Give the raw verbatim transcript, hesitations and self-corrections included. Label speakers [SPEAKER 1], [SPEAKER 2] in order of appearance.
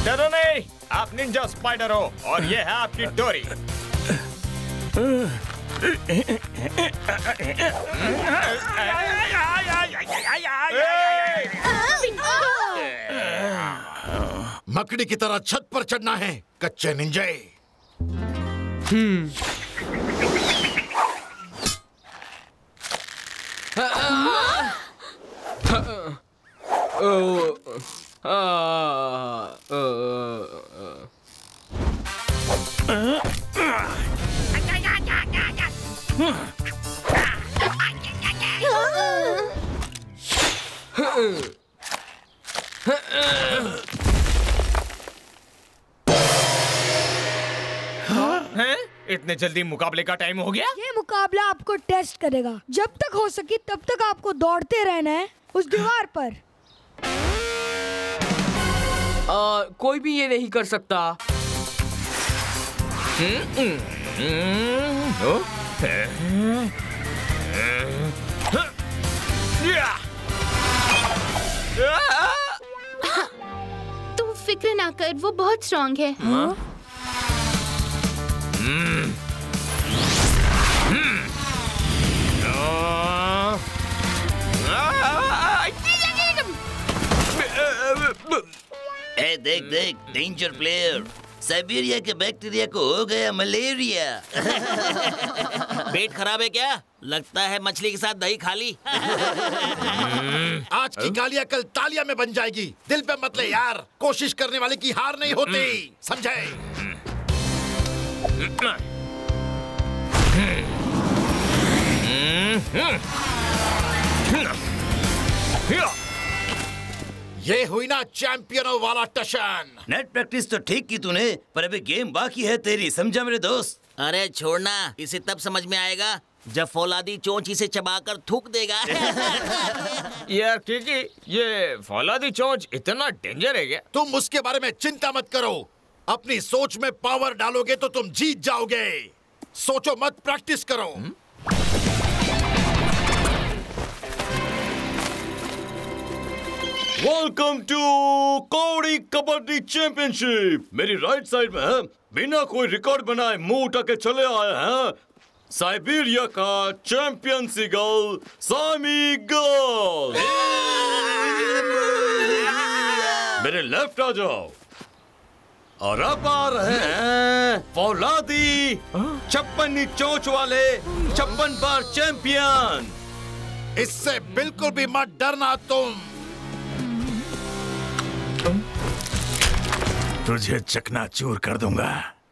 [SPEAKER 1] डरो नहीं, आप निंजा स्पाइडर हो और ये है आपकी डोरी।
[SPEAKER 2] मकड़ी की तरह छत पर चढ़ना है कच्चे निंजे।
[SPEAKER 3] हम्म
[SPEAKER 1] हैं? इतने जल्दी मुकाबले का टाइम हो गया?
[SPEAKER 4] ये मुकाबला आपको टेस्ट करेगा। जब तक हो सके तब तक आपको दौड़ते रहना है उस दीवार पर।
[SPEAKER 3] आ, कोई भी ये नहीं कर सकता।
[SPEAKER 5] तुम फिक्र ना कर, वो बहुत स्ट्रांग है।
[SPEAKER 1] हाँ?
[SPEAKER 6] ए देख देख, डेंजर प्लेयर। साइबेरिया के बैक्टीरिया को हो गया मलेरिया।
[SPEAKER 7] पेट खराब है क्या? लगता है मछली के साथ दही खा ली।
[SPEAKER 2] आज की गालियां कल तालियां में बन जाएगी। दिल पे मत ले यार, कोशिश करने वाले की हार नहीं होती, समझे? ये हुई ना चैंपियनों वाला टशन।
[SPEAKER 6] नेट प्रैक्टिस तो ठीक की तूने, पर अभी गेम बाकी है तेरी, समझा मेरे दोस्त?
[SPEAKER 7] अरे छोड़ना, इसे तब समझ में आएगा जब फौलादी चोंच इसे चबाकर थूक देगा।
[SPEAKER 1] यार किकी, ये फौलादी चोंच इतना डेंजर है क्या?
[SPEAKER 2] तुम उसके बारे में चिंता मत करो। अपनी सोच में पावर डालोगे तो तुम जीत जाओगे। सोचो मत, प्रैक्टिस करो। हुँ?
[SPEAKER 8] Welcome to Kaudi Kabaddi championship. मेरी राइट साइड में है, बिना कोई रिकॉर्ड बनाए मुंह उठा के चले आए हैं साइबेरिया का चैंपियन सीगल सामी गर्ल। मेरे लेफ्ट आ जाओ। और अब आ रहे हैं फौलादी छप्पन चोंच वाले छप्पन बार चैंपियन।
[SPEAKER 2] इससे बिल्कुल भी मत डरना तुम।
[SPEAKER 9] तुझे चकनाचूर कर दूंगा।